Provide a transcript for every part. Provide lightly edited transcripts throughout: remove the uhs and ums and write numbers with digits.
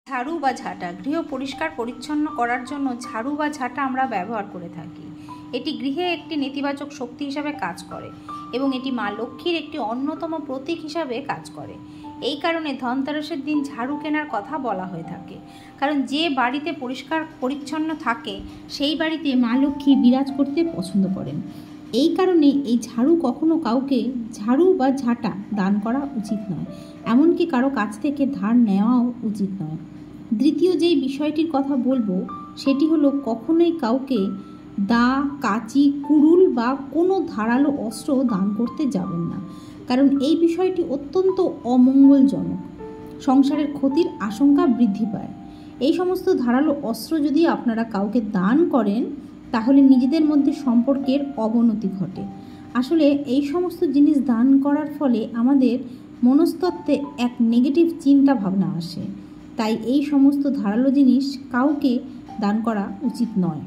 ঝাড়ু বা ঝাঁটা গৃহ পরিষ্কার পরিচ্ছন্ন করার জন্য ঝাড়ু বা ঝাঁটা আমরা ব্যবহার করে থাকি। এটি গৃহে একটি নেতিবাচক শক্তি হিসাবে কাজ করে এবং এটি মা লক্ষ্মীর একটি অন্যতম প্রতীক হিসাবে কাজ করে। এই কারণে ধনতেরাসের দিন ঝাড়ু কেনার কথা বলা হয়ে থাকে, কারণ যে বাড়িতে পরিষ্কার পরিচ্ছন্ন থাকে সেই বাড়িতে মা লক্ষ্মী বিরাজ করতে পছন্দ করেন। এই কারণে এই ঝাড়ু কখনো কাউকে ঝাড়ু বা ঝাঁটা দান করা উচিত নয়, এমনকি কারো কাছ থেকে ধার নেওয়াও উচিত নয়। দ্বিতীয় যেই বিষয়টির কথা বলবো সেটি হলো কখনোই কাউকে দা, কাঁচি, কুড়ুল বা কোনো ধারালো অস্ত্র দান করতে যাবেন না, কারণ এই বিষয়টি অত্যন্ত অমঙ্গলজনক। সংসারের ক্ষতির আশঙ্কা বৃদ্ধি পায়। এই সমস্ত ধারালো অস্ত্র যদি আপনারা কাউকে দান করেন তাহলে নিজেদের মধ্যে সম্পর্কের অবনতি ঘটে। আসলে এই সমস্ত জিনিস দান করার ফলে আমাদের মনস্তত্ত্বে এক নেগেটিভ চিন্তা ভাবনা আসে, তাই এই সমস্ত ধারালো জিনিস কাউকে দান করা উচিত নয়।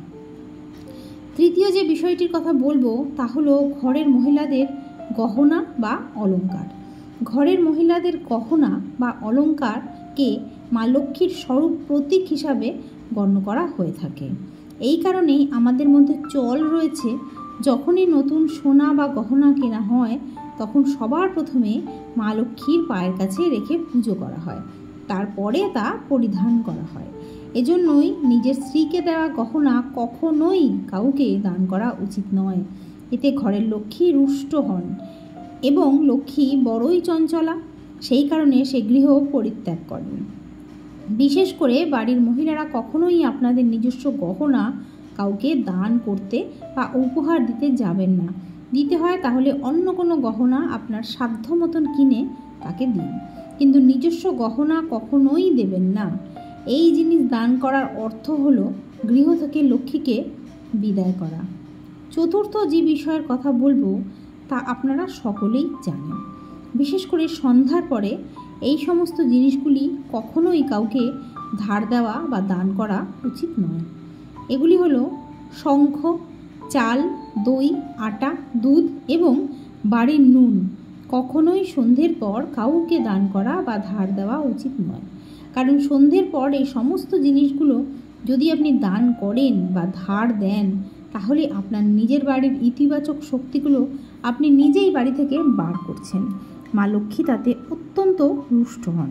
তৃতীয় যে বিষয়টির কথা বলবো তা হলো ঘরের মহিলাদের গহনা বা অলংকার। ঘরের মহিলাদের গহনা বা অলংকারকে মা লক্ষ্মীর স্বরূপ প্রতীক হিসাবে গণ্য করা হয়ে থাকে। এই কারণেই আমাদের মধ্যে চল রয়েছে, যখনই নতুন সোনা বা গহনা কেনা হয় তখন সবার প্রথমে মা লক্ষ্মীর পায়ের কাছে রেখে পুজো করা হয়, তারপরে তা পরিধান করা হয়। এজন্যই নিজের স্ত্রীকে দেওয়া গহনা কখনোই কাউকে দান করা উচিত নয়। এতে ঘরের লক্ষ্মী রুষ্ট হন এবং লক্ষ্মী বড়ই চঞ্চলা, সেই কারণে সে গৃহ পরিত্যাগ করেন। বিশেষ করে বাড়ির মহিলারা কখনোই আপনাদের নিজস্ব গহনা কাউকে দান করতে বা উপহার দিতে যাবেন না। দিতে হয় তাহলে অন্য কোনো গহনা আপনার সাধ্য মতন কিনে তাকে দিন, কিন্তু নিজস্ব গহনা কখনোই দেবেন না। এই জিনিস দান করার অর্থ হলো গৃহ থেকে লক্ষ্মীকে বিদায় করা। চতুর্থ যে বিষয়ের কথা বলবো তা আপনারা সকলেই জানেন। বিশেষ করে সন্ধ্যার পরে এই সমস্ত জিনিসগুলি কখনোই কাউকে ধার দেওয়া বা দান করা উচিত নয়। এগুলি হলো শঙ্খ, চাল, দই, আটা, দুধ এবং বাড়ির নুন। কখনোই সন্ধ্যের পর কাউকে দান করা বা ধার দেওয়া উচিত নয়, কারণ সন্ধ্যের পর এই সমস্ত জিনিসগুলো যদি আপনি দান করেন বা ধার দেন তাহলে আপনার নিজের বাড়ির ইতিবাচক শক্তিগুলো আপনি নিজেই বাড়ি থেকে বার করছেন। মা লক্ষ্মী তাতে অত্যন্ত রুষ্ট হন।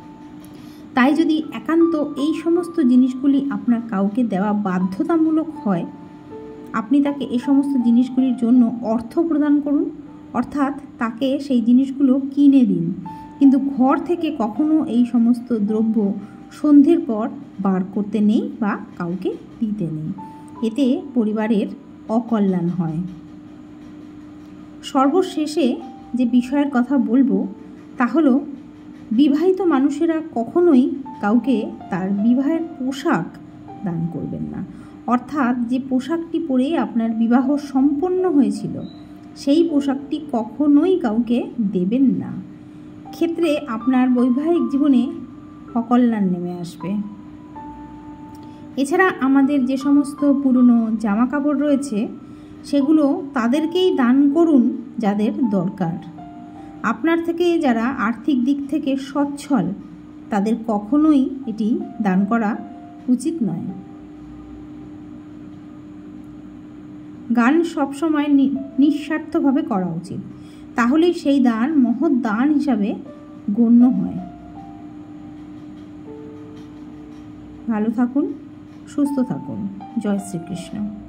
তাই যদি একান্ত এই সমস্ত জিনিসগুলি আপনার কাউকে দেওয়া বাধ্যতামূলক হয়, আপনি তাকে এই সমস্ত জিনিসগুলির জন্য অর্থ প্রদান করুন, অর্থাৎ তাকে সেই জিনিসগুলো কিনে দিন, কিন্তু ঘর থেকে কখনো এই সমস্ত দ্রব্য সন্ধ্যের পর বার করতে নেই বা কাউকে দিতে নেই। এতে পরিবারের অকল্যাণ হয়। সর্বশেষে যে বিষয়ের কথা বলবো তা হলো বিবাহিত মানুষেরা কখনোই কাউকে তার বিবাহের পোশাক দান করবেন না, অর্থাৎ যে পোশাকটি পরে আপনার বিবাহ সম্পন্ন হয়েছিল সেই পোশাকটি কখনোই কাউকে দেবেন না। ক্ষেত্রে আপনার বৈবাহিক জীবনে অকল্যাণ নেমে আসবে। এছাড়া আমাদের যে সমস্ত পুরনো জামা কাপড় রয়েছে সেগুলো তাদেরকেই দান করুন যাদের দরকার। আপনার থেকে যারা আর্থিক দিক থেকে সচ্ছল তাদের কখনোই এটি দান করা উচিত নয়। দান সবসময় নিঃস্বার্থভাবে করা উচিত, তাহলেই সেই দান মহৎ দান হিসাবে গণ্য হয়। ভালো থাকুন, সুস্থ থাকুন। জয় শ্রীকৃষ্ণ।